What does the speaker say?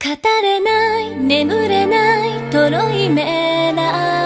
れない眠れないとろいメラ